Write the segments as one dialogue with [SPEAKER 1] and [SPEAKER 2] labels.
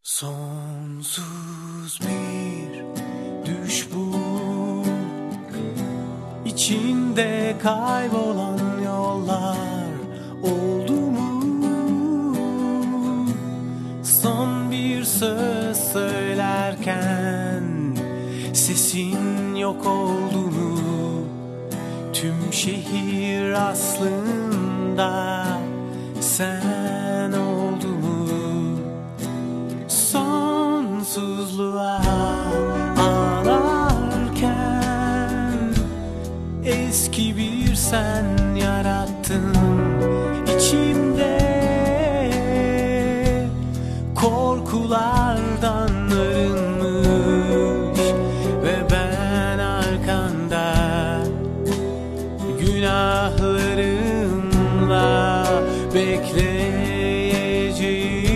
[SPEAKER 1] Sonsuz bir düş bu, içinde kaybolan yollar oldu mu? Son bir söz söylerken sesin yok oldu mu? Tüm şehir aslında sen oldu mu? Sonsuzluğa ağlarken eski bir sen yarattın içimde. Korkulardan arınmış ve ben arkanda günahlarımla bekleyeceğim.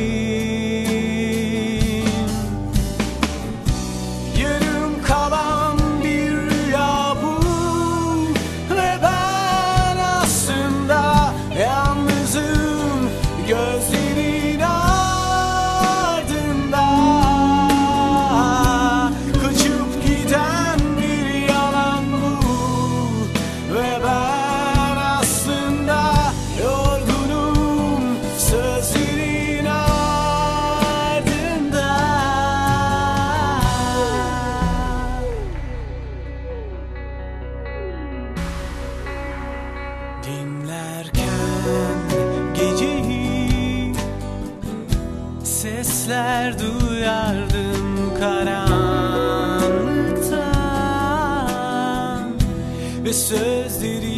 [SPEAKER 1] Yarım kalan bir rüya bu ve ben aslında yalnızım gözlerin ardında. Kaçıp giden bir yalan bu ve ben aslında yorgunum sözlerin ardında. Dinlerken geceyi sesler duyardım karanlıktan ve sözleri